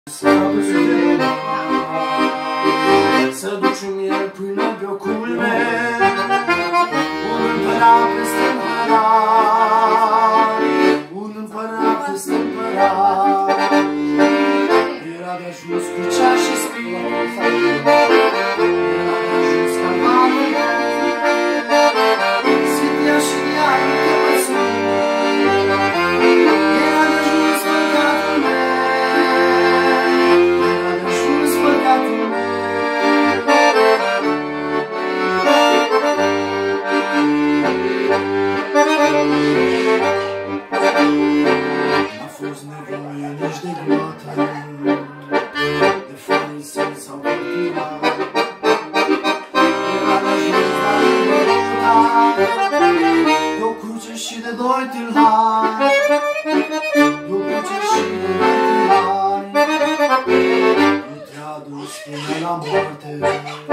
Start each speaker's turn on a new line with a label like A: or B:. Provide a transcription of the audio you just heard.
A: Să duci un miel până pe o culme, un împărat peste împărat, un împărat peste împărat. Era de ajuns cu cea și spine, era de ajuns ca mamele, Silvia și ea nu te păține. Era de ajuns păcatul meu, era de ajuns păcatul meu. N-a fost nevoie nici de gloată, de farisei sau torturat. Era de ajuns la Golgota, de o cruce și de doi tâlhari, de o cruce și de doi tâlhari. Nu te-a dus până la moarte.